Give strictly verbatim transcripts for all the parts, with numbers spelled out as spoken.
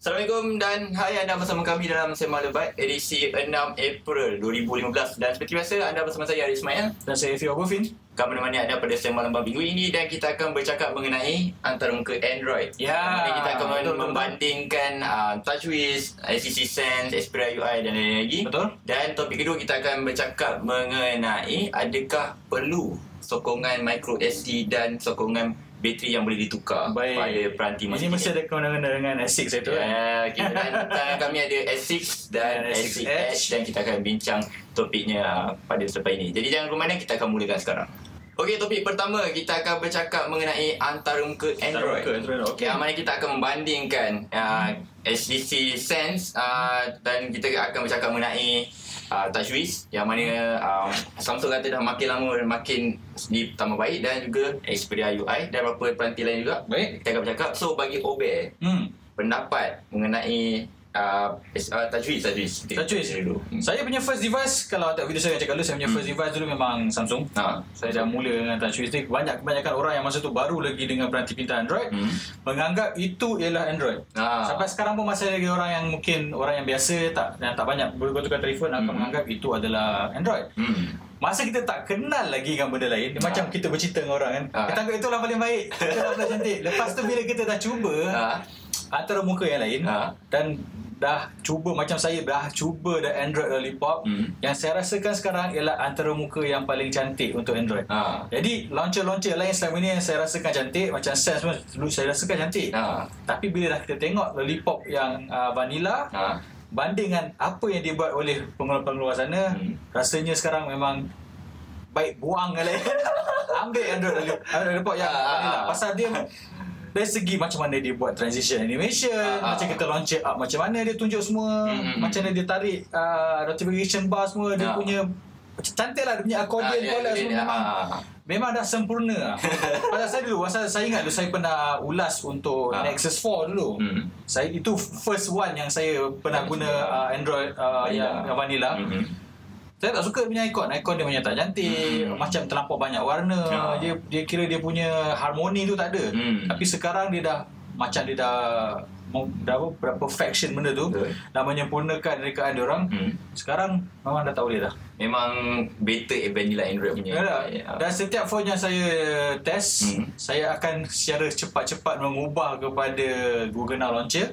Assalamualaikum dan hai, anda bersama kami dalam Sembang Lebat edisi enam April dua ribu lima belas. Dan seperti biasa, anda bersama saya Arif Ismail dan saya Fio Agufin. Kami menemani anda pada Sembang Lebat minggu ini dan kita akan bercakap mengenai antarmuka Android. Ya, Jadi kita akan betul, membandingkan uh, TouchWiz, H T C Sense, Xperia U I dan lain-lain lagi. Betul. Dan topik kedua kita akan bercakap mengenai adakah perlu sokongan micro S D dan sokongan bateri yang boleh ditukar Baik. pada peranti Ini mesti ada kena-kena dengan S enam itu. Ya, kita dan, dan kami ada S enam dan Dan S S enam enam Edge Edge. dan kita akan bincang topiknya uh, pada selepas ini. Jadi jangan ke mana, kita akan mulakan sekarang. Okey, topik pertama kita akan bercakap mengenai antarmuka Android. Antarmuka Android, okey. Yang mana kita akan membandingkan uh, H T C Sense uh, dan kita akan bercakap mengenai Uh, TouchWiz yang mana uh, Samsung kata dah makin lama makin ditambah baik, dan juga Xperia U I dan beberapa peranti lain juga. Baik. Kita akan bercakap. So bagi Obe, Hmm. pendapat mengenai uh, uh, TouchWiz TouchWiz TouchWiz dulu. Hmm. Saya punya first device, kalau tak video saya cakap dulu, saya punya Hmm. first device dulu memang Samsung. Ha. Saya dah mula dengan TouchWiz ni. Banyak kebanyakan orang yang masa tu baru lagi dengan peranti pintar Android, Hmm. menganggap itu ialah Android. Ha. Sampai sekarang pun masih lagi orang yang mungkin orang yang biasa tak yang tak banyak bertukar telefon akan Hmm. menganggap itu adalah Android. Hmm. Masa kita tak kenal lagi dengan benda lain, Ha. macam kita bercerita dengan orang kan, Ha. kita anggap itulah paling baik, itulah paling cantik. Lepas tu bila kita dah cuba Ha. antara muka yang lain, Ha. dan dah cuba, macam saya dah cuba dah Android Lollipop, Hmm. yang saya rasakan sekarang ialah antara muka yang paling cantik untuk Android. Ha. Jadi launcher-launcher lain selama ni yang saya rasakan cantik, macam Sense pun dulu saya rasakan cantik. Ha. Tapi bila dah kita tengok Lollipop yang uh, vanilla, Ha. banding dengan apa yang dibuat oleh pengeluar-pengeluar sana, Hmm. rasanya sekarang memang baik buang kali. Ambil Android Lollipop, Android Lollipop yang Ah. vanilla. Pasal dia dari segi macam mana dia buat transition animation, Ah, ah. macam kita launcher up, macam mana dia tunjuk semua, Hmm, hmm, macam mana dia tarik uh, notification bar semua, dia Ah. punya macam cantik lah, dia punya accordion Ah, dia- collab dia- semua dia- memang, ah. memang dah sempurna lah. Pasal saya dulu, pasal saya ingat dulu saya pernah ulas untuk Ah. Nexus four dulu. Hmm. Saya itu first one yang saya pernah Yang guna vanilla. uh, Android uh, Vanilla. yang, yang vanilla. Hmm. Saya tak suka punya ikon. Ikon dia macam tak cantik, Hmm. macam terlampau banyak warna. Ah. Dia dia kira dia punya harmoni tu tak ada. Hmm. Tapi sekarang dia dah macam dia dah mau dah apa, dah perfection benda tu. Betul. Dah menyempurnakan rekaan dia orang. Hmm. Sekarang memang dah tak boleh dah. Memang better vanilla Android punya. Ya, Ya. dan setiap phone yang saya test, Hmm. saya akan secara cepat-cepat mengubah kepada Google Now Launcher.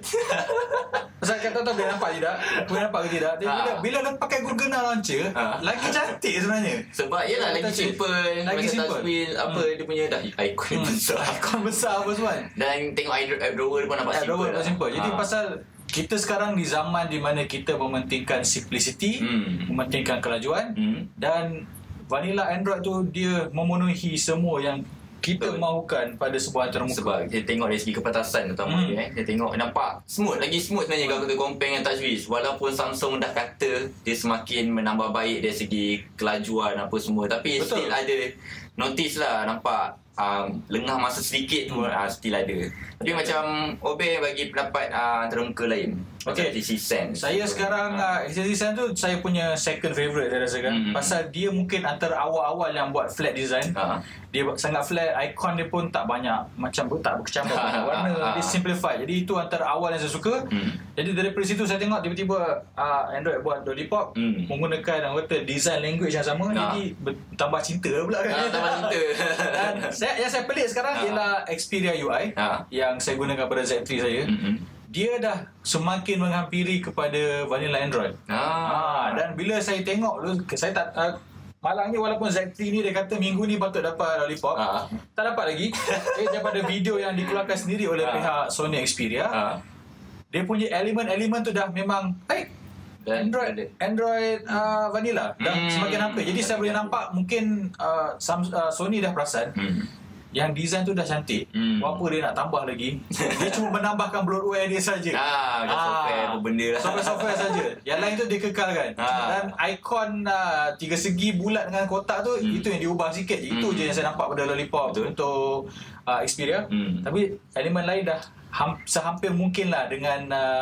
Pasal kata tahu boleh nampak tidak? Boleh nampak ke tidak? Dia bila, Ha. bila dah pakai Google Now Launcher, Ha. lagi cantik sebenarnya. Sebab yelah lagi Touchwiz. simple, Lagi macam simple. touchwheel, apa Hmm. dia punya dah ikon Hmm. besar. Ikon besar apa semua. Dan tengok app app drawer pun nampak App simple. drawer lah. simple. Jadi Ha. pasal kita sekarang di zaman di mana kita mementingkan simplicity, Hmm. mementingkan kelajuan, Hmm. dan vanilla Android tu dia memenuhi semua yang kita Betul. mahukan pada sebuah antarmuka. Sebab kita tengok dari segi kepatasan utama Hmm. dia, eh. Kita tengok nampak smooth, lagi smooth sebenarnya kalau kita compare dengan TouchWiz. Walaupun Samsung dah kata dia semakin menambah baik dari segi kelajuan apa semua, tapi Betul. still ada notice lah, nampak um, lengah masa sedikit tu Hmm. uh, still ada. Tapi macam Obe bagi pendapat uh, antarmuka lain. Okey. H T C Sense. Saya sekarang Ah. uh, H T C Sense tu saya punya second favourite saya rasakan. Hmm. Pasal dia mungkin antara awal-awal yang buat flat design. Ha. Dia buat sangat flat, ikon dia pun tak banyak macam tak berkecambar banyak warna. Ah, ah, Dia ah. simplified. Jadi itu antara awal yang saya suka. Hmm. Jadi daripada situ saya tengok tiba-tiba uh, Android buat Lollipop Hmm. menggunakan orang kata design language yang sama. Ah. Jadi ber- tambah cinta pula kan. Ah, tambah cinta. Dan saya, yang saya pelik sekarang Ah. ialah Xperia U I Ah. yang saya gunakan pada Z tiga saya. Mm-mm. Dia dah semakin menghampiri kepada vanilla Android. Ah. Ha, dan bila saya tengok dulu, saya tak uh, malangnya walaupun Z tiga ni dia kata minggu ni patut dapat Lollipop, Ah. tak dapat lagi. Eh, daripada video yang dikeluarkan sendiri oleh Ah. pihak Sony Xperia, Ah. dia punya elemen-elemen tu dah memang baik. Dan Android ada. Android uh, vanilla dah Hmm. semakin hampir. Jadi saya boleh nampak mungkin uh, Sam- uh, Sony dah perasan Hmm. yang design tu dah cantik. Hmm. Apa dia nak tambah lagi? Dia cuma menambahkan bloatware dia saja. Ah, macam software apa benda lah. Software-software saja. Yang lain tu dikekalkan. Ah. Dan ikon uh, tiga segi bulat dengan kotak tu, Hmm. itu yang diubah sikit. Itu Hmm. je yang saya nampak pada Lollipop Betul. untuk uh, Xperia. Hmm. Tapi elemen lain dah ham- sehampir mungkin lah dengan uh,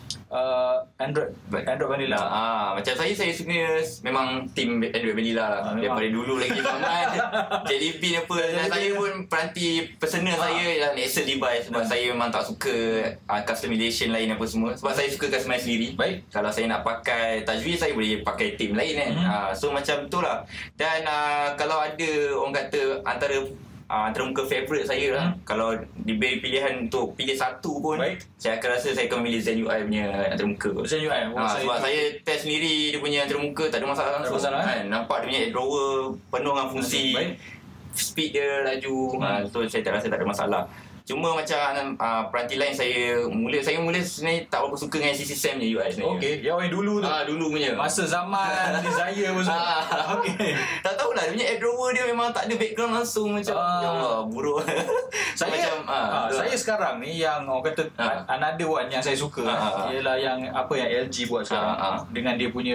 uh, Android Android Vanilla. Ah, macam saya saya suka memang team Android Vanilla lah. Ah, Daripada dulu lagi Muhammad. Jelly Bean apa. Dan saya pun peranti personal ah. saya ialah Nexus device sebab ah. saya memang tak suka uh, customization lain apa semua. Sebab saya suka customize sendiri. Baik. Kalau saya nak pakai TouchWiz, saya boleh pakai team lain kan. Hmm. Uh, so macam tu lah. Dan uh, kalau ada orang kata antara Uh, antara muka favourite saya lah. Hmm. Kalau diberi pilihan untuk pilih satu pun, baik, saya akan rasa saya akan memilih Zen U I punya antara muka. Zen U I? Oh, ha, sebab itu. Saya test sendiri dia punya antara muka, tak ada masalah langsung. Tak ada masalah, kan? Nampak dia punya drawer penuh dengan fungsi. Baik. Speed dia laju. Hmm. Ha, so saya tak rasa tak ada masalah. Cuma macam uh, peranti lain saya mula saya mula sebenarnya tak berapa suka dengan C C Sam punya U I sebenarnya. Okey, yang yang dulu tu. Ah, dulu punya. Masa zaman Desire pun semua. Ah, okey. Tak tahulah dia punya air drawer dia memang tak ada background langsung macam ah. Ya Allah, buruk. Saya macam ah, ah, saya sekarang ni yang orang kata ah. another one yang saya suka ah. ialah yang apa yang L G buat sekarang ah. Ah. dengan dia punya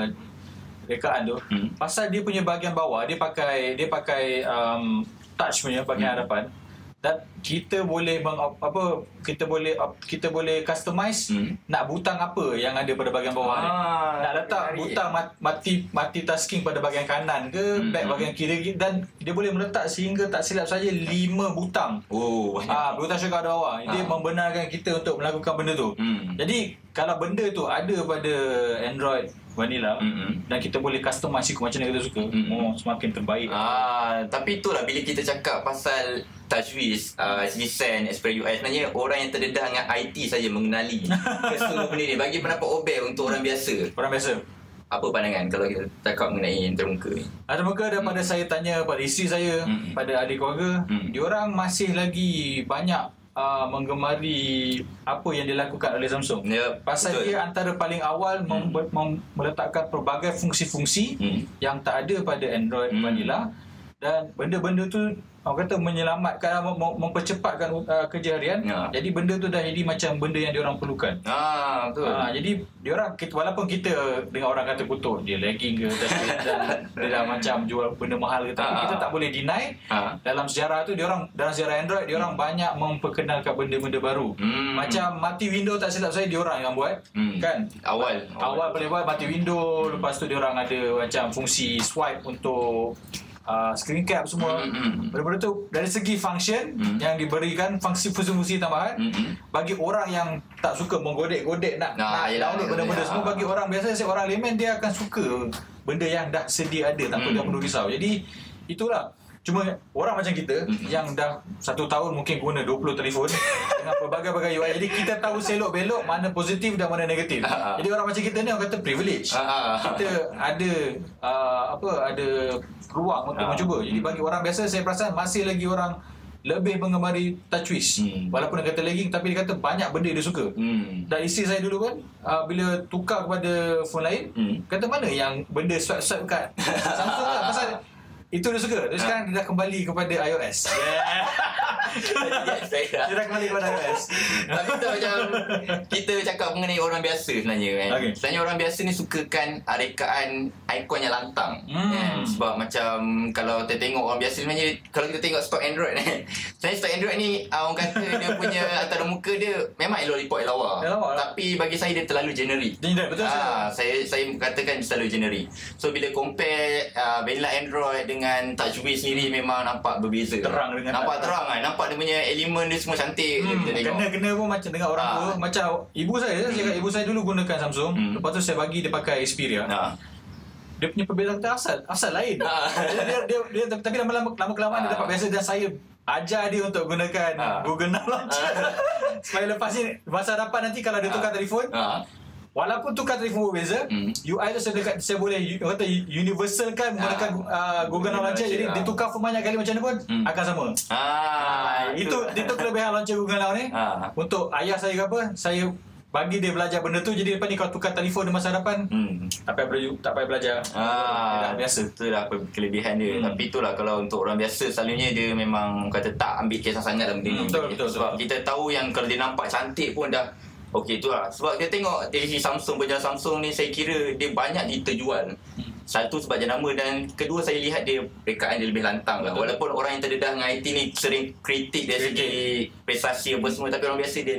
rekaan tu. Hmm. Pasal dia punya bahagian bawah dia pakai dia pakai um, touch punya bahagian hmm. hadapan. Dan kita boleh meng, apa kita boleh kita boleh customize hmm. nak butang apa yang ada pada bahagian bawah ah, ni. Nak letak butang mati mati tasking pada bahagian kanan ke hmm. back bahagian kiri, dan dia boleh meletak sehingga tak silap saja lima butang. Oh, ah butang syurga ada bawah. Dia ah. membenarkan kita untuk melakukan benda tu. Hmm. Jadi kalau benda tu ada pada Android Vanilla mm-hmm. dan kita boleh customize ikut macam mana kita suka, mm-hmm. oh, semakin terbaik. Ah, tapi itulah bila kita cakap pasal TouchWiz, uh, C C Sen, Xperia U I, sebenarnya orang yang terdedah dengan I T saja mengenali keseluruhan benda ni. Bagi pendapat Obel untuk orang biasa. Orang biasa. Apa pandangan kalau kita cakap mengenai antarmuka ni? Antarmuka daripada hmm. saya tanya pada isteri saya, hmm. pada adik keluarga, hmm. diorang masih lagi banyak Uh, menggemari apa yang dilakukan oleh Samsung. Yep, pasal betul. Dia antara paling awal hmm. mem- mem- meletakkan pelbagai fungsi-fungsi hmm. yang tak ada pada Android hmm. Vanilla, dan benda-benda tu orang kata menyelamatkan, mem- mempercepatkan uh, kerja harian. Ya. Jadi benda tu dah jadi macam benda yang diorang perlukan. Ah, betul. Uh, jadi diorang, kita, walaupun kita dengan orang kata kutuk dia lagging ke dan dia dah macam jual benda mahal ke, tapi ah. kita tak boleh deny ah. dalam sejarah tu diorang, dalam sejarah Android diorang hmm. banyak memperkenalkan benda-benda baru. Hmm. Macam mati window tak silap saya diorang yang buat. Hmm. Kan? Awal. Awal, awal paling buat mati window, hmm. lepas tu diorang ada macam fungsi swipe untuk Uh, screen cap semua. Mm-hmm. Benda-benda tu dari segi function mm-hmm. yang diberikan, fungsi-fungsi tambahan mm-hmm. bagi orang yang tak suka menggodek-godek nak, nah, nak yalah, download benda-benda yalah. semua, bagi orang biasa, orang layman dia akan suka benda yang dah sedia ada, tak mm-hmm. perlu perlu risau. Jadi itulah. Cuma orang macam kita mm-hmm. yang dah satu tahun mungkin guna dua puluh telefon dengan pelbagai-bagai U I, jadi kita tahu selok-belok mana positif dan mana negatif. Uh-huh. Jadi orang macam kita ni orang kata privilege. Uh-huh. Kita ada uh, apa ada ruang untuk uh-huh. mencuba. Jadi bagi orang biasa saya perasan masih lagi orang lebih mengemari TouchWiz. Hmm. Walaupun dia kata lagging, tapi dia kata banyak benda dia suka. Hmm. Dan isteri saya dulu kan uh, bila tukar kepada phone lain, hmm. kata mana yang benda swipe-swipe kat Samsung lah, pasal itu dia suka. Dia sekarang dia dah kembali kepada iOS. Yeah. Dia dah kembali kepada iOS. Tapi tu macam kita cakap mengenai orang biasa sebenarnya kan. Okay. Sebenarnya orang biasa ni sukakan rekaan ikon yang lantang. Hmm. Kan? Sebab macam kalau kita tengok orang biasa sebenarnya, kalau kita tengok stok Android ni, sebenarnya stok Android ni orang kata dia punya antara muka dia memang elok-elok lawa. Lawa. Tapi bagi saya dia terlalu generic. Generic, betul. Ah, saya saya katakan terlalu generic. So bila compare uh, vanilla Android dengan dengan TouchWiz sendiri memang nampak berbeza. Terang dengan nampak terang kan. Nampak dia punya elemen dia semua cantik. Hmm, kena-kena pun macam dengan orang tua. Ha. Macam ibu saya, hmm. saya ibu saya dulu gunakan Samsung. Hmm. Lepas tu saya bagi dia pakai Xperia. Ha. Dia punya perbezaan asal asal lain. Ha. Dia, dia, dia, dia, tapi lama-lama lama kelamaan ha. dia dapat biasa, dan saya ajar dia untuk gunakan ha. Google Now Launcher. Ha. Supaya lepas ni masa hadapan nanti kalau dia tukar ha. telefon, ha. walaupun tukar telefon berbeza, hmm. U I tu saya dekat, saya boleh kata universal kan menggunakan uh, Google Now Launcher. Jadi dia tukar phone banyak kali macam mana pun hmm. akan sama. Ah, itu itu kelebihan launcher Google Now ni. Ah. Untuk ayah saya ke apa, saya bagi dia belajar benda tu. Jadi lepas ni kalau tukar telefon di masa hadapan, hmm. tak payah belajar, tak payah belajar. Ah, dah biasa. Itulah kelebihan dia. Hmm. Tapi itulah kalau untuk orang biasa selalunya dia memang kata tak ambil kisah sangat dalam benda ni. Betul, betul, sebab betul. Kita tahu yang kalau dia nampak cantik pun dah okey, itulah. Sebab kita tengok dari Samsung, berjalan Samsung ni saya kira dia banyak diterjual. Satu sebab jenama, dan kedua saya lihat dia rekaan dia lebih lantang lah. Walaupun orang yang terdedah dengan I T ni sering kritik dari segi prestasi apa semua, tapi orang biasa dia nak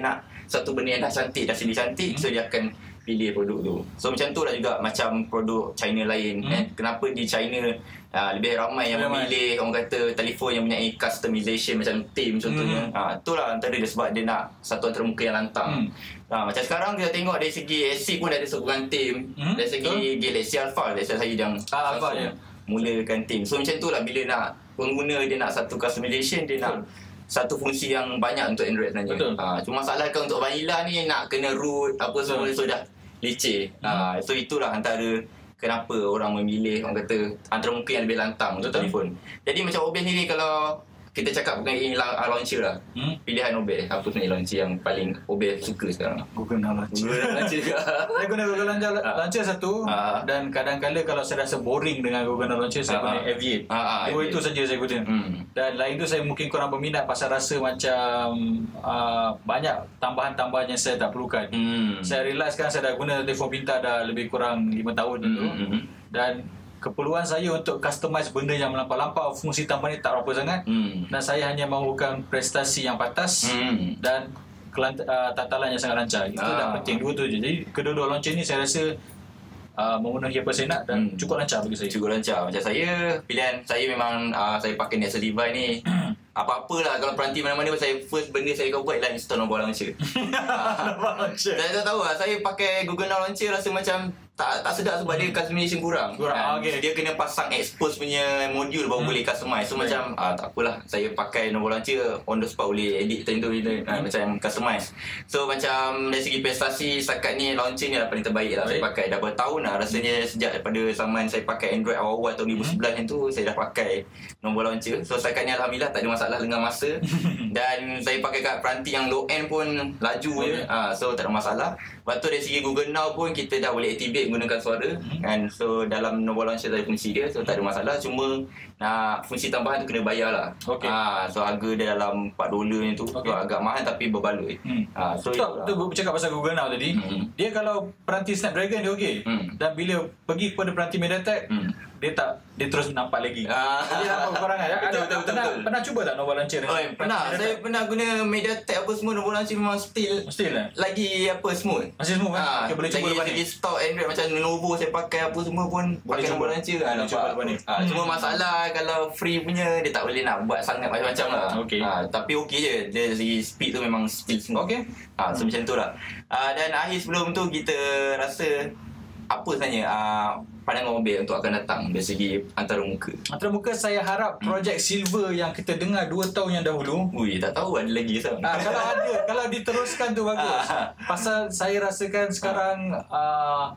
satu benda yang dah cantik, dah sini cantik, so dia akan pilih produk tu. So macam tu lah juga macam produk China lain. Hmm. Eh. Kenapa di China uh, lebih ramai yang ramai. memilih orang kata telefon yang mempunyai customization macam theme contohnya. Hmm. Uh, itulah antara dia sebab dia nak satu antarmuka yang lantang. Hmm. Uh, macam sekarang kita tengok dari segi A C pun ada sebuah theme. Hmm. Dari segi Betul. Galaxy Alpha, Galaxy saya yang ah, Alpha ya. mulakan theme. So macam tu lah bila nak pengguna dia nak satu customization, dia Betul. nak satu fungsi yang banyak untuk Android sebenarnya. Ha, cuma masalah kan untuk vanilla ni nak kena root apa semua so dah leceh. Ha, so itulah antara kenapa orang memilih orang kata antarmuka yang lebih lantang untuk telefon. Jadi macam O B S ni kalau kita cakap mengenai launcher lah. Hmm? Pilihan O B S apa sebenarnya launcher yang paling O B S suka sekarang? Google Now Launcher. Google Launcher juga. Saya guna Google Launcher, launcher satu ha. Dan kadang-kadang kalau saya rasa boring dengan Google Now Launcher saya ha. guna Aviate. Ha, ha, Dua Aviate. Itu saja saya guna. Hmm. Dan lain tu saya mungkin kurang berminat pasal rasa macam uh, banyak tambahan-tambahan yang saya tak perlukan. Hmm. Saya realise sekarang saya dah guna telefon pintar dah lebih kurang lima tahun dulu. Hmm. Dan keperluan saya untuk customize benda yang melampau-lampau, fungsi tambahan ni tak berapa sangat. Hmm. Dan saya hanya mahukan prestasi yang pantas hmm. dan kelant- uh, tatalan yang sangat lancar. Itu ah. dah penting, dua tu je. Jadi kedua-dua launcher ni saya rasa uh, memenuhi apa saya nak dan hmm. cukup lancar bagi saya. Cukup lancar. Macam saya, pilihan saya memang uh, saya pakai Nexus device ni. Apa-apalah kalau peranti mana-mana saya first benda saya akan buat ialah install Nova Launcher. uh, saya tak tahu lah, saya pakai Google Now Launcher rasa macam tak tak sedap sebab dia customization kurang. Kurang. Kan? Okay. Dia kena pasang expose punya modul baru hmm. boleh customize. So right. macam ah, tak apalah, saya pakai Nova Launcher on the spot boleh edit macam tu hmm. ah, macam customize. So macam dari segi prestasi setakat ni launcher ni lah paling terbaik lah right. saya pakai. Dah bertahun lah rasanya sejak daripada zaman saya pakai Android awal-awal tahun dua ribu sebelas yang tu saya dah pakai Nova Launcher. So setakat ni alhamdulillah tak ada masalah dengan masa. Dan saya pakai kat peranti yang low end pun laju je. Yeah. Ah, so tak ada masalah. Lepas tu dari segi Google Now pun kita dah boleh activate menggunakan suara mm-hmm. kan. So dalam Nova Launcher ada fungsi dia, so tak ada masalah. Cuma nak fungsi tambahan tu kena bayar lah. Okay. Ha, so harga dia dalam empat dolar ni tu okay. so, agak mahal tapi berbaloi. Hmm. Ha, so tu, tu bercakap pasal Google Now tadi. Hmm. Dia kalau peranti Snapdragon dia okey. Hmm. Dan bila pergi kepada peranti MediaTek hmm. dia tak, dia terus nampak lagi. Ah. Dia nampak kekurangan. Betul, ada, betul, betul, pernah, betul. Pernah cuba tak Nova Launcher? Oh, pernah. Saya pernah guna MediaTek apa semua. Nova Launcher memang still still lah. Lagi apa smooth. Masih smooth kan? Ah, okay, boleh cuba lepas ni. Lagi stok Android macam Lenovo saya pakai apa semua pun boleh pakai Nova Launcher. Ah, cuba lepas ni. Ah, hmm. Cuma masalah kalau free punya dia tak boleh nak buat sangat macam-macam lah. Okay. Ah, tapi okey je. Dari segi speed tu memang still smooth. Okey. Ah, so hmm. macam tu lah. Ah, dan akhir sebelum tu kita rasa apa sebenarnya uh, pandangan O B S untuk akan datang dari segi antarmuka? Antarmuka saya harap projek hmm. Silver yang kita dengar dua tahun yang dahulu. Ui, tak tahu ada lagi ke uh, kalau ada, kalau diteruskan tu bagus. Pasal saya rasakan sekarang uh,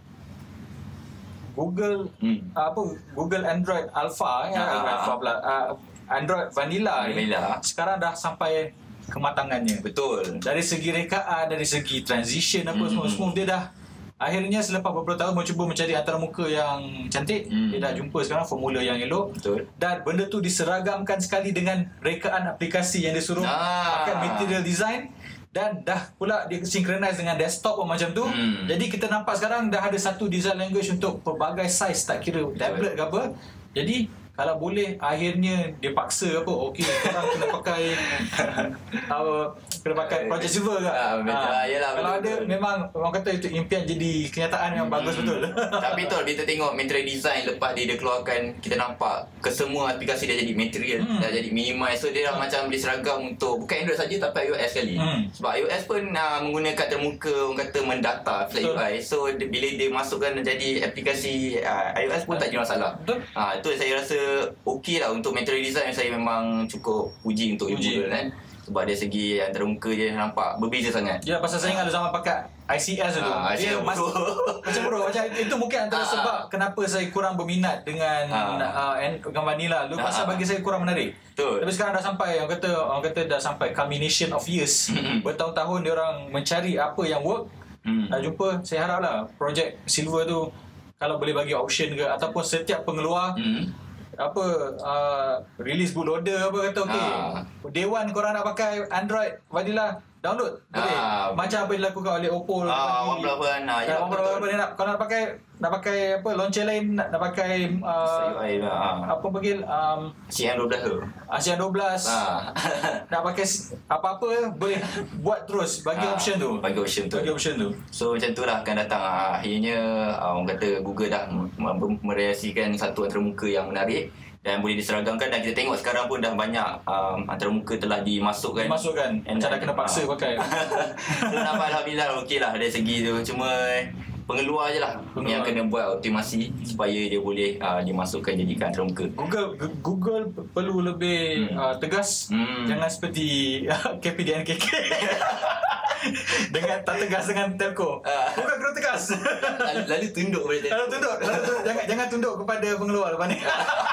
Google hmm. uh, apa Google Android Alpha ya, uh, Alpha pula, uh, Android Vanilla, Vanilla. Ni, sekarang dah sampai kematangannya. Betul. Dari segi rekaan, dari segi transition apa hmm. semua semua dia dah. Akhirnya selepas beberapa tahun mencuba mencari antarmuka yang cantik, hmm. dia dah jumpa sekarang formula yang elok. Betul. Dan benda tu diseragamkan sekali dengan rekaan aplikasi yang dia suruh ah. pakai material design. Dan dah pula dia synchronize dengan desktop pun macam tu. Hmm. Jadi kita nampak sekarang dah ada satu design language untuk pelbagai size, tak kira tablet ke apa. Jadi kalau boleh akhirnya dia paksa apa, okey korang kena pakai uh, kena pakai Project Silver ke? Ah, betul. Ha, yalah, kalau betul, ada betul. Memang orang kata itu impian jadi kenyataan yang hmm. bagus betul. Tapi betul kita tengok material design lepas dia, dia keluarkan, kita nampak kesemua aplikasi dia jadi material, hmm. dah jadi minimize. So dia dah hmm. macam diseragam untuk bukan Android saja tapi iOS sekali. Hmm. Sebab iOS pun uh, menggunakan termuka orang kata mendata Flat U I. So dia, bila dia masukkan jadi aplikasi uh, iOS pun tak ada masalah. Betul. Ah, itu saya rasa okey lah untuk material design. Saya memang cukup puji untuk Google kan. Sebab dari segi antarmuka je nampak berbeza sangat. Ya, pasal saya ingat zaman pakai I C S dulu. Ah, dia mas- macam bro, macam itu mungkin antara ah, sebab kenapa saya kurang berminat dengan ah. uh, dengan Vanilla dulu, pasal ah. bagi saya kurang menarik. Betul. Tapi sekarang dah sampai, orang kata orang kata dah sampai culmination of years. Bertahun-tahun dia orang mencari apa yang work. Hmm. Dah jumpa, saya haraplah projek Silver tu kalau boleh bagi option ke ataupun setiap pengeluar hmm. apa uh, release bootloader apa kata okey. Ha. Day one korang nak pakai Android Vanilla, download boleh. Ah, Macam apa yang dilakukan oleh Oppo. Ah, OnePlus pun. Ah, ya, OnePlus apa dia nak, kalau nak pakai nak pakai apa launcher lain, nak, nak pakai uh, U I lah. Ah. apa panggil um, C M dua belas tu. Asian dua belas. Ah. Nak pakai apa-apa boleh buat terus, bagi Ah, option tu. Bagi option tu. Bagi option tu. So macam tu lah akan datang. Ah, akhirnya ah, orang kata Google dah merealisasikan satu antarmuka yang menarik dan boleh diseragamkan, dan kita tengok sekarang pun dah banyak um, antarmuka telah dimasukkan. Dimasukkan. Macam dah kena paksa ah. pakai. So nampak Alhamdulillah okey lah dari segi tu. Cuma pengeluar je lah Pengeluar. yang kena buat optimasi supaya dia boleh uh, dimasukkan jadikan antarmuka. Google Google perlu lebih Hmm. uh, tegas. Hmm. Jangan seperti K P D N K K. Dengan tak tegas dengan telco. Ah. Google kena tegas. Lalu, lalu tunduk pada dia. Kalau tunduk, kalau tunduk jangan jangan tunduk kepada pengeluar lepas ni.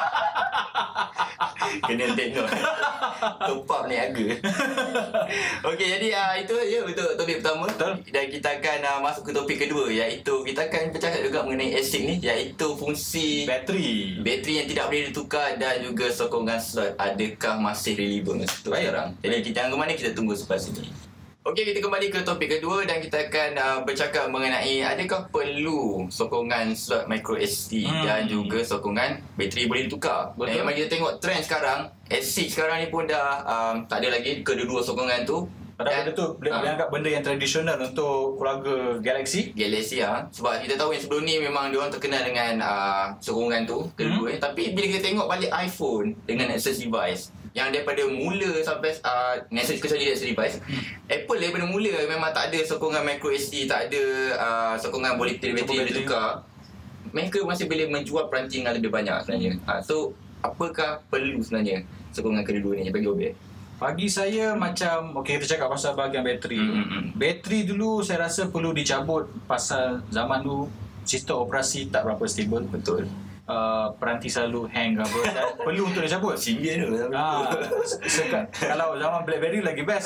Kena tengok. Top up ni harga. Okey, jadi uh, itu je untuk topik pertama. Betul. Dan kita akan uh, masuk ke topik kedua, iaitu kita akan bercakap juga mengenai ASIC ni, iaitu fungsi Bateri. bateri yang tidak boleh ditukar dan juga sokongan slot. Adakah masih relevan untuk Baik. sekarang? Jadi kita jangan ke mana, kita tunggu selepas ini. Okey, kita kembali ke topik kedua dan kita akan uh, bercakap mengenai adakah perlu sokongan slot micro S D Hmm. dan juga sokongan bateri boleh ditukar. Betul. Dan mari kita tengok trend sekarang, ASIC sekarang ni pun dah um, tak ada lagi kedua-dua sokongan tu. Padahal benda tu boleh ah, boleh anggap benda yang tradisional untuk keluarga Galaxy. Galaxy ah, sebab kita tahu yang sebelum ni memang dia orang terkenal dengan uh, sokongan tu kedua hmm. Tapi bila kita tengok balik iPhone dengan access device yang daripada mula sampai uh, access kecuali access device, hmm. Apple daripada mula memang tak ada sokongan micro S D, tak ada uh, sokongan boleh bateri boleh tukar. Mereka masih boleh menjual peranti yang lebih banyak sebenarnya. Uh, so apakah perlu sebenarnya sokongan kedua ni bagi Obey? Bagi saya macam, okey kita cakap pasal bahagian bateri. Mm-hmm. Bateri dulu saya rasa perlu dicabut pasal zaman dulu sistem operasi tak berapa stable. Betul. Uh, peranti selalu hang ke apa dan perlu untuk dicabut. Singgian tu. Ah, sekat, kalau zaman BlackBerry lagi best.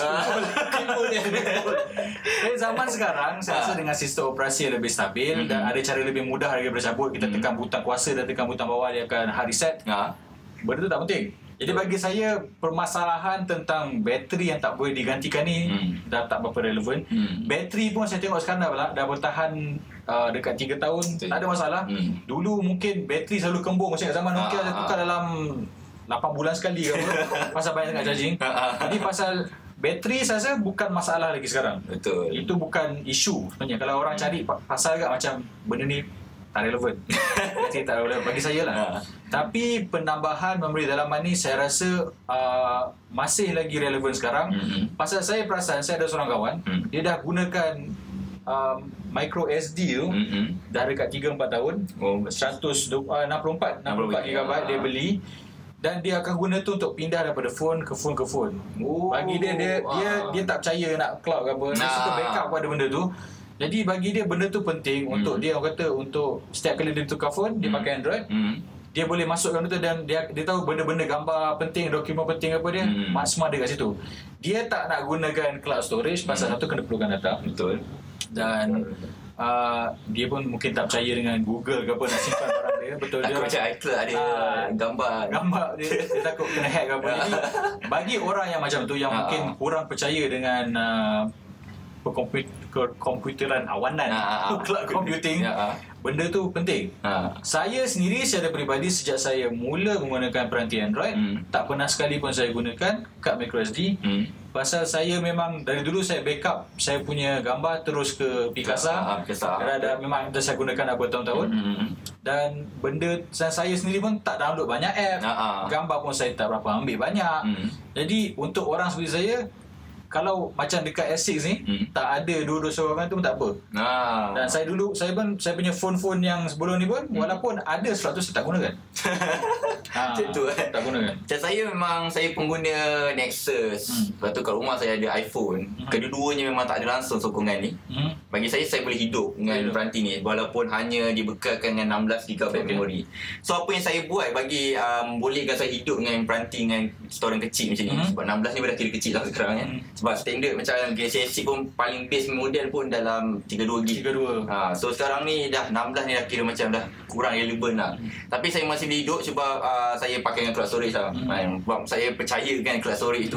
Tapi zaman sekarang saya rasa dengan sistem operasi yang lebih stabil mm-hmm. dan ada cara lebih mudah lagi bercabut. Kita mm-hmm. tekan butang kuasa dan tekan butang bawah, dia akan hard reset. Ha. Benda tu tak penting. Jadi bagi saya permasalahan tentang bateri yang tak boleh digantikan ni hmm. dah tak berapa relevan. Hmm. Bateri pun saya tengok sekarang dah, dah bertahan uh, dekat tiga tahun, Betul. tak ada masalah. Hmm. Dulu mungkin bateri selalu kembung, macam zaman Nokia saya tukar dalam lapan bulan sekali ke apa. Pasal banyak sangat charging. Jadi pasal bateri saya rasa bukan masalah lagi sekarang. Betul. Itu bukan isu sebenarnya. Kalau orang cari pasal agak macam benda ni tak relevan. Bateri tak relevan bagi saya lah. Ha. Tapi penambahan memori dalaman ni saya rasa uh, masih lagi relevan sekarang. Mm-hmm. Pasal saya perasan saya ada seorang kawan, mm. dia dah gunakan um, micro S D tu mm-hmm. dah dekat tiga empat tahun. Oh, seratus enam puluh empat gigabyte dia beli. Dan dia akan guna tu untuk pindah daripada phone ke phone ke phone. Oh, bagi dia dia, ah. dia dia tak percaya nak cloud ke apa. Dia nah. suka backup pada benda tu. Jadi bagi dia benda tu penting hmm. untuk dia, orang kata untuk setiap kali dia tukar phone, dia hmm. pakai Android, hmm. dia boleh masukkan benda tu dan dia dia tahu benda-benda gambar penting, dokumen penting apa dia, hmm. semua ada kat situ. Dia tak nak gunakan cloud storage pasal hmm. satu kena perlukan data. Betul. Dan uh, dia pun mungkin tak percaya dengan Google ke apa nak simpan barang dia. Betul dia. Takut macam iCloud ada uh, gambar. Gambar dia, dia takut kena hack ke apa. Jadi bagi orang yang macam tu yang mungkin kurang percaya dengan uh, komputeran awanan, ha, ha, cloud computing, ha, ha. benda tu penting. Ha. Saya sendiri secara peribadi sejak saya mula menggunakan peranti Android, hmm. tak pernah sekali pun saya gunakan kad micro S D. Hmm. Pasal saya memang dari dulu saya backup saya punya gambar terus ke Picasa. Ha, ha, ada memang dah saya gunakan dah bertahun-tahun. Hmm. Dan benda saya sendiri pun tak download banyak app. Ha, ha. Gambar pun saya tak berapa ambil banyak. Hmm. Jadi untuk orang seperti saya, kalau macam dekat S six ni hmm. tak ada dua-dua sokongan tu pun tak apa. Ah. Dan saya dulu saya pun saya punya phone-phone yang sebelum ni pun hmm. walaupun ada slot tu saya tak gunakan. ha, Macam tu eh. Tak gunakan. Macam saya memang saya pengguna Nexus. Hmm. Lepas tu kat rumah saya ada iPhone. Hmm. Kedua-duanya memang tak ada langsung sokongan ni. Hmm. Bagi saya saya boleh hidup dengan hidup. peranti ni walaupun hanya dibekalkan dengan enam belas gigabyte okay. memori. So apa yang saya buat bagi um, bolehkan saya hidup dengan peranti dengan storan kecil macam ni. Hmm. Sebab enam belas ni dah kira kecil lah sekarang kan. Hmm. Sebab standard macam Galaxy S six pun paling base model pun dalam tiga puluh dua gig. tiga puluh dua. Ha, so sekarang ni dah enam belas ni dah kira macam dah kurang relevan lah. Hmm. Tapi saya masih boleh hidup sebab uh, saya pakai dengan cloud storage lah. Hmm. Sebab saya percaya dengan cloud storage tu.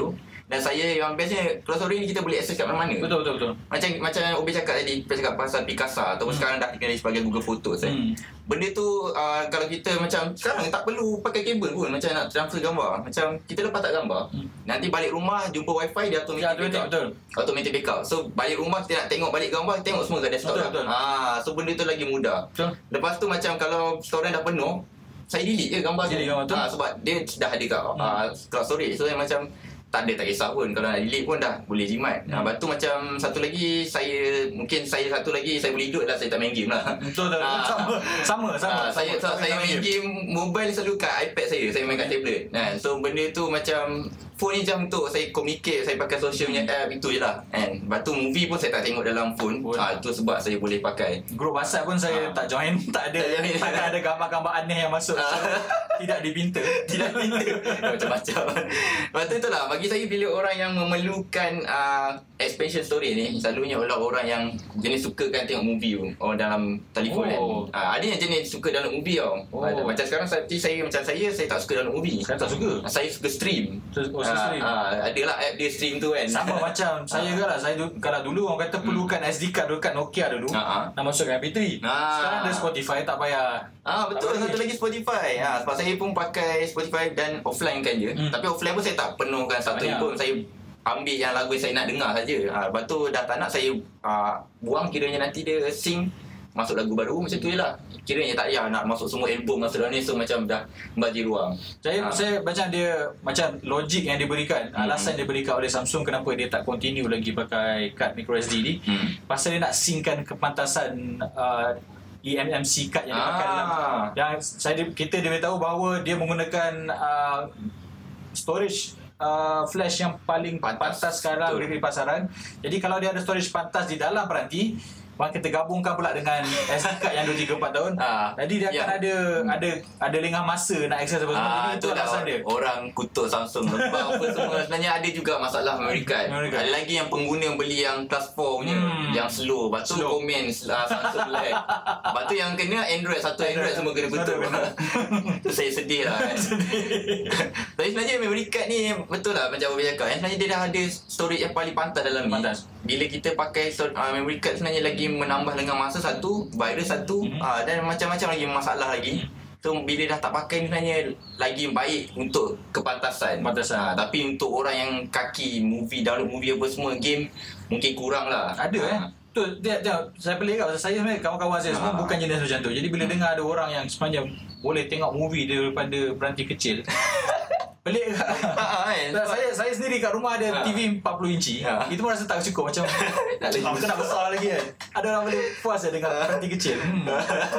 Dan saya yang bestnya cloud storage ni kita boleh akses kat mana-mana. Betul betul betul. Macam macam Obi cakap tadi, Obi cakap pasal Picasa ataupun hmm. sekarang dah dikenali sebagai Google Photos eh. Hmm. Benda tu uh, kalau kita macam sekarang tak perlu pakai kabel pun macam nak transfer gambar. Macam kita lepas tak gambar, hmm. nanti balik rumah jumpa wifi dia automatic ya, backup. Betul. Automatic backup. So balik rumah kita nak tengok balik gambar, tengok semua kat desktop. Betul, betul. Ah, so benda tu lagi mudah. Betul. Lepas tu macam kalau storage dah penuh, saya delete je gambar delete tu. Gambar tu. Ah, sebab dia dah ada kat hmm. uh, cloud storage. So yang macam tak ada, tak kisah pun. Kalau nak delete pun dah boleh jimat. Hmm. Lepas tu macam satu lagi, saya mungkin saya satu lagi saya boleh hidup lah, saya tak main game lah. Betul tak? Ah. Sama, sama, sama. Ah, saya sama, saya main game. game mobile selalu kat iPad saya. Saya main kat tablet. Nah, so benda tu macam phone ni jam untuk saya communicate, saya pakai social media app, itu je lah. And lepas tu movie pun saya tak tengok dalam phone. Ah, itu sebab saya boleh pakai. Grup WhatsApp pun saya ah. tak join. Tak ada tak ada gambar-gambar aneh yang masuk. Ah. So, tidak dipinta. Tidak dipinta. Macam-macam. Lepas tu itulah, bagi saya bila orang yang memerlukan uh, expansion story ni, selalunya orang-orang yang jenis suka kan tengok movie pun oh, dalam telefon oh. kan. Uh, ada yang jenis suka download movie tau. Oh. Uh, macam sekarang seperti saya macam saya, saya tak suka download movie. Saya tak suka. Uh, saya suka stream. Oh, uh, stream. Uh, adalah app dia stream tu kan. Sama macam saya ke lah. Saya kalau dulu orang kata perlukan hmm. S D card dekat Nokia dulu. Uh-huh. Nak masukkan M P three. Uh. Sekarang ada Spotify, tak payah. Ah betul, satu lagi Spotify. Ha, sebab saya pun pakai Spotify dan offline kan je. Hmm. Tapi offline pun saya tak penuhkan satu pun. Saya ambil yang lagu yang saya nak dengar saja. Ha, lepas tu dah tak nak saya uh, buang, kiranya nanti dia sync masuk lagu baru macam tu je lah. Kiranya tak payah nak masuk semua album masuk dalam ni, so macam dah membagi ruang. Saya ha. saya macam dia macam logik yang diberikan, hmm. alasan dia diberikan oleh Samsung kenapa dia tak continue lagi pakai kad microSD ni. Hmm. Pasal dia nak synckan kepantasan uh, E M M C card yang dia pakai ah. dalam, yang saya kita dia tahu bahawa dia menggunakan uh, storage uh, flash yang paling pantas, pantas sekarang di pasaran. Jadi kalau dia ada storage pantas di dalam peranti, maka kita gabungkan pula dengan S D card yang dua tiga empat tahun. Ha. Jadi dia akan ya. ada ada ada lengah masa nak akses apa semua. Jadi itu alasan dia. Orang kutuk Samsung lepas apa semua. Sebenarnya ada juga masalah memory card. Ada lagi yang pengguna beli yang class four punya hmm. yang slow. Lepas tu komen uh, Samsung lag. Lepas tu yang kena Android, satu Android semua kena betul. Tu saya sedih lah kan. Tapi sebenarnya memory card ni betul lah macam Abang cakap. Sebenarnya dia dah ada storage yang paling pantas dalam ni. Bila kita pakai uh, memory card sebenarnya lagi menambah dengan masa satu, virus satu, mm-hmm. uh, dan macam-macam lagi masalah lagi. So bila dah tak pakai sebenarnya lagi baik untuk kepantasan. Pantasan. Uh, tapi untuk orang yang kaki movie, download movie apa semua, game mungkin kurang lah. Ada uh. eh. Tu dia, dia saya pelik kat saya sebenarnya kawan-kawan saya semua uh. bukan jenis macam tu. Jadi bila uh. dengar ada orang yang sepanjang boleh tengok movie daripada peranti kecil. Pelik tak? Ha, saya saya sendiri kat rumah ada ha. T V empat puluh inci. Ha. Itu pun rasa tak cukup macam nak nak besar lagi kan. Ada orang boleh puas ya dengan peranti kecil. Hmm.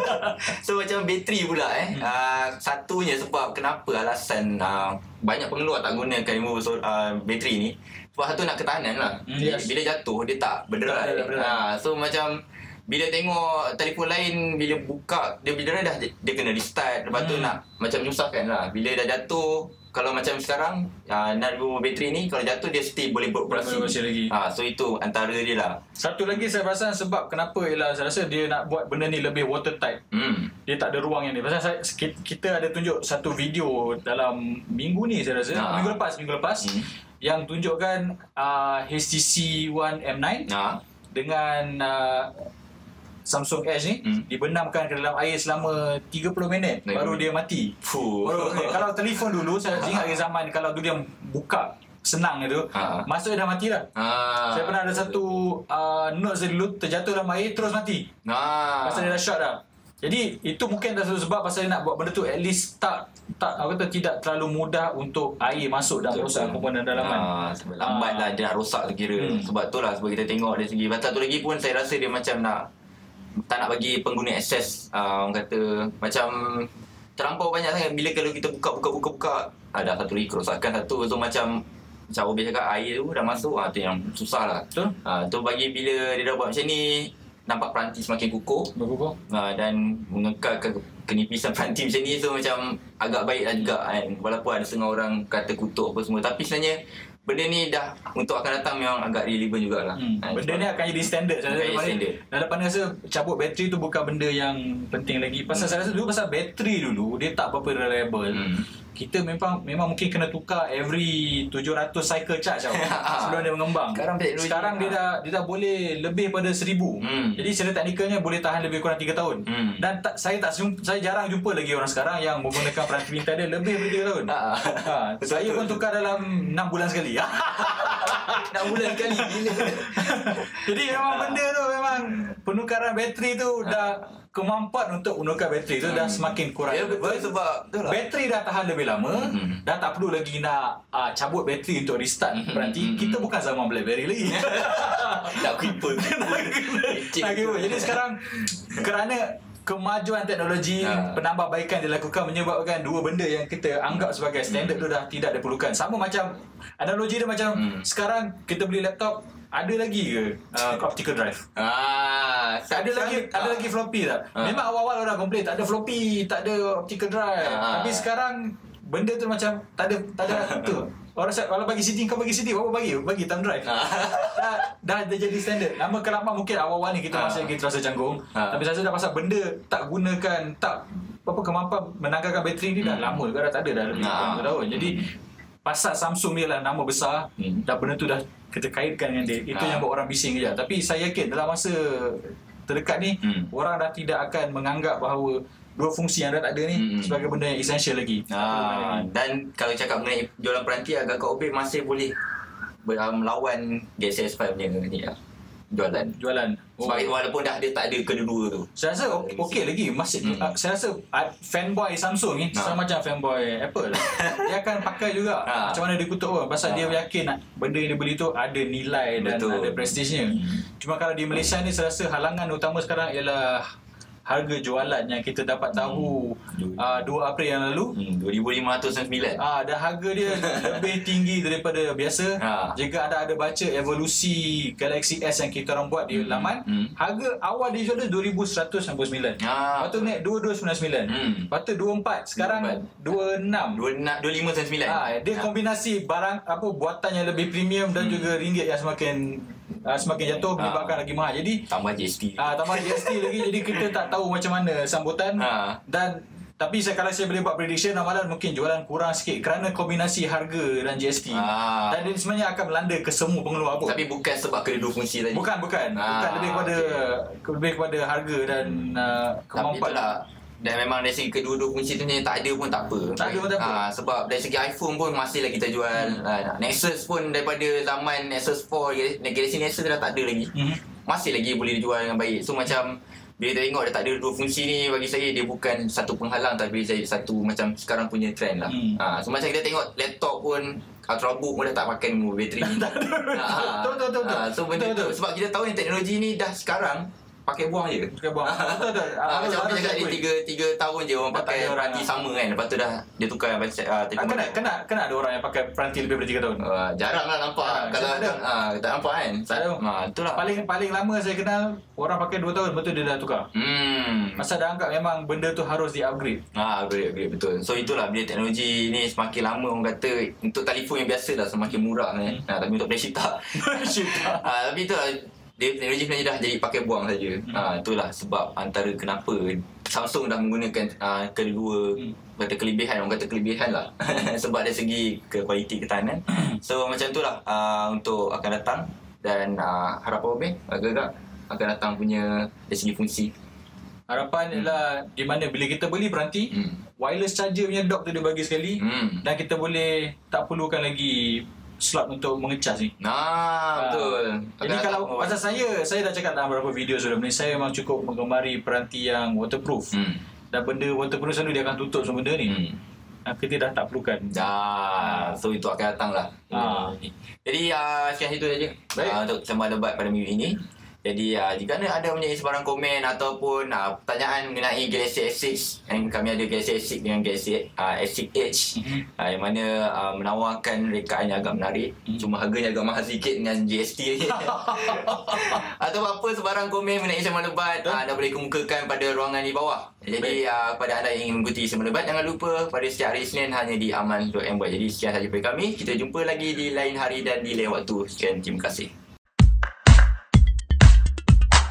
So macam bateri pula eh. Hmm. Uh, satunya sebab kenapa alasan uh, banyak pengeluar tak gunakan removable uh, bateri ni. Sebab satu nak ketahanan lah. Hmm, yes. Bila jatuh dia tak berderai. Ha, so macam bila tengok telefon lain, bila buka dia berderai dah dia, dia kena restart. Lepas tu hmm. nak macam menyusahkan lah. Bila dah jatuh, kalau macam sekarang uh, nak removable bateri ni, kalau jatuh dia still boleh beroperasi lagi. Ha, so itu antara dia lah. Satu lagi saya perasan sebab kenapa ialah saya rasa dia nak buat benda ni lebih watertight. Hmm. Dia tak ada ruang yang ni. Pasal saya, kita ada tunjuk satu video dalam minggu ni saya rasa. Ha. Minggu lepas, minggu lepas. Hmm. Yang tunjukkan uh, H T C One M nine ha. dengan uh, Samsung Edge ni hmm. dibenamkan ke dalam air selama tiga puluh minit Naik baru dia mati. Baru, okay. Kalau telefon dulu saya ingat ke zaman kalau dulu dia buka senang itu, ha. masuk dia dah mati dah. Ha. Saya pernah ada satu uh, notes dia dulu terjatuh dalam air terus mati. Ha. Pasal dia dah shot dah. Jadi itu mungkin dah satu sebab pasal dia nak buat benda tu at least tak tak apa kata tidak terlalu mudah untuk air masuk dan rosak komponen dalaman. Ha, lambat lah dia nak rosak kira. Hmm. Sebab tu lah sebab kita tengok dari segi. Satu lagi pun saya rasa dia macam nak tak nak bagi pengguna akses, uh, orang kata macam terlampau banyak sangat. Bila kalau kita buka buka buka buka ada satu lagi kerosakan satu. So macam macam Obi cakap air tu dah masuk, ah tu yang susah lah. Betul. Ah tu bagi bila dia dah buat macam ni nampak peranti semakin kukuh. Berkukuh. Ah dan mengekalkan kenipisan peranti macam ni, so macam agak baik lah juga kan. Walaupun ada setengah orang kata kutuk apa semua, tapi sebenarnya benda ni dah untuk akan datang memang agak relevan jugalah. Hmm. Ha, benda ni akan jadi standard. Saya dah depan rasa cabut bateri tu bukan benda yang penting lagi. Pasal hmm. saya rasa dulu pasal bateri dulu dia tak apa-apa reliable. Hmm. kita memang memang mungkin kena tukar every tujuh ratus cycle charge tau sebelum dia mengembang. Sekarang teknologi Sekarang dia dah dia dah boleh lebih pada seribu. Hmm. Jadi secara teknikalnya boleh tahan lebih kurang tiga tahun. Hmm. Dan tak, saya tak saya jarang jumpa lagi orang sekarang yang menggunakan peranti pintar dia lebih daripada tiga tahun. ha, saya pun tukar dalam enam bulan sekali. enam bulan sekali gila. Jadi memang benda tu memang penukaran bateri tu dah kemampuan untuk menukar bateri tu hmm. dah semakin kurang. Ya betul sebab itulah. Bateri dah tahan lebih lama hmm. dah tak perlu lagi nak uh, cabut bateri untuk restart hmm. peranti. Hmm. Kita bukan zaman BlackBerry lagi. Nak creeper. Nak creeper. Jadi sekarang kerana kemajuan teknologi, ha. penambahbaikan dilakukan menyebabkan dua benda yang kita anggap sebagai standard hmm. tu dah tidak diperlukan. Sama macam analogi dia macam hmm. sekarang kita beli laptop, ada lagi ke uh, optical drive? Ah, ada lagi tak. Ada lagi floppy tak? Ha. Memang awal-awal orang komplain tak ada floppy, tak ada optical drive. Ha. Tapi sekarang benda tu macam tak ada tak ada tu. Orang kalau bagi C D, kau bagi C D, apa bagi? Bagi thumb drive. Ha. dah, dah dah jadi standard. Lama kelamaan mungkin awal-awal ni kita ha. masih lagi terasa canggung. Ha. Tapi saya rasa dah pasal benda tak gunakan, tak apa kemampuan menanggalkan bateri ni dah hmm. lama juga dah tak ada dah lebih ha. tahun. Jadi pasal Samsung ni lah nama besar, hmm. dah benda tu dah kita kaitkan dengan dia. Itu ha. yang buat orang bising je. Tapi saya yakin dalam masa terdekat ni hmm. orang dah tidak akan menganggap bahawa dua fungsi yang dah tak ada ni hmm. sebagai benda yang essential lagi. Ha. Dan kalau cakap mengenai jualan peranti, agak Kak Obey masih boleh melawan Galaxy S five punya ni lah. Jualan Jualan oh. Sebab walaupun dah dia tak ada kedua-dua tu, saya rasa okey okay lagi masih hmm. uh, saya rasa uh, fanboy Samsung ni ha. sama macam fanboy Apple lah. Dia akan pakai juga ha. macam mana dia kutuk orang pasal ha. dia yakin benda yang dia beli tu ada nilai dan betul. Ada prestisnya. hmm. Cuma kalau di Malaysia ni saya rasa halangan utama sekarang ialah harga jualan yang kita dapat tahu hmm. uh, dua April yang lalu hmm. dua ribu lima ratus sembilan. Ah, dan harga dia lebih tinggi daripada biasa. Ha. Jika anda ada baca evolusi Galaxy S yang kita orang buat di hmm. laman, hmm. harga awal dia jual dua ribu seratus sembilan puluh sembilan. Ha. Lepas tu naik dua ribu dua ratus sembilan puluh sembilan. Hmm. Lepas tu dua ribu empat, sekarang dua ribu enam. dua ribu lima ratus sembilan puluh sembilan. Ah, dia ha. kombinasi barang apa buatan yang lebih premium dan hmm. juga ringgit yang semakin Uh, semakin jatuh menyebabkan ha. lagi mahal. Jadi tambah G S T. Ah, uh, tambah G S T lagi. Jadi kita tak tahu macam mana sambutan. Ha. Dan tapi saya, kalau saya boleh buat prediction, amalan mungkin jualan kurang sikit kerana kombinasi harga dan G S T. Ha. Dan dia sebenarnya akan melanda ke semua pengeluar pun. Tapi bukan sebab kedua fungsi tadi. Bukan, bukan. Ha. Bukan lebih kepada okay. lebih kepada harga dan uh, kemampuan. Dan memang dari segi kedua-dua fungsi tu ni tak ada pun tak apa. Tak ada pun tak apa. Ha, sebab dari segi iPhone pun masih lagi kita jual. Hmm. Ha, Nexus pun daripada zaman Nexus four, Galaxy Nexus dah tak ada lagi. Hmm. Masih lagi boleh dijual dengan baik. So macam bila kita tengok dia tak ada dua fungsi ni, bagi saya dia bukan satu penghalang tapi jadi satu macam sekarang punya trend lah. Hmm. Ha, so macam kita tengok laptop pun, Ultrabook pun dah tak pakai bateri. ha, betul, betul, betul. Ha, so benda betul, tu betul. Sebab kita tahu yang teknologi ni dah sekarang pakai buang je. Pakai buang. Betul betul. Ah, macam orang cakap dia tiga tiga tahun je orang pakai peranti sama kan. Lepas tu dah dia tukar uh, telefon. Kena kena kena ada orang yang pakai peranti lebih daripada tiga tahun. Uh, jarang lah nampak. Ah, kalau ada ah tak nampak kan. Ah, itulah. Paling paling lama saya kenal orang pakai dua tahun betul dia dah tukar. Hmm. Masa dah anggap memang benda tu harus di-upgrade. Ah, upgrade, upgrade betul. So itulah bila teknologi ni semakin lama orang kata untuk telefon yang biasa dah semakin murah kan. Hmm. Nah, tapi untuk flashlight tak. Ah, tapi itulah dia teknologi sebenarnya dah jadi pakai buang saja. Hmm. Ha, itulah sebab antara kenapa Samsung dah menggunakan uh, kedua hmm. kata kelebihan, orang kata kelebihan lah sebab dari segi ke kualiti ketahanan. So macam itulah uh, untuk akan datang dan uh, harapan Obey agak-agak akan datang punya dari segi fungsi. Harapan hmm. ialah di mana bila kita beli peranti, hmm. wireless charger punya dock tu dia bagi sekali hmm. dan kita boleh tak perlukan lagi slot untuk mengecas ni. Nah, betul. Jadi Agak kalau oh. pasal saya, saya dah cakap dalam beberapa video sebelum ni, saya memang cukup menggemari peranti yang waterproof. Hmm. Dan benda waterproof selalu dia akan tutup semua benda ni. Hmm. Kita dah tak perlukan. Dah. So itu akan datang lah. Ha. Jadi uh, sekian itu saja uh, untuk sembang debat pada minggu ini. Jadi uh, jika anda ada mempunyai sebarang komen ataupun uh, pertanyaan mengenai Galaxy S six, yang kami ada Galaxy S six dengan Galaxy uh, S six Edge mm-hmm. uh, yang mana uh, menawarkan rekaan yang agak menarik, mm-hmm. cuma harganya agak mahal sikit dengan G S T atau apa sebarang komen mengenai sembang debat, uh, anda boleh kemukakan pada ruangan di bawah. Jadi uh, pada anda yang ingin mengikuti sembang debat, jangan lupa pada setiap hari Isnin hanya di aman dot my. Jadi sekian sahaja daripada kami, kita jumpa lagi di lain hari dan di lain waktu. Sekian, terima kasih.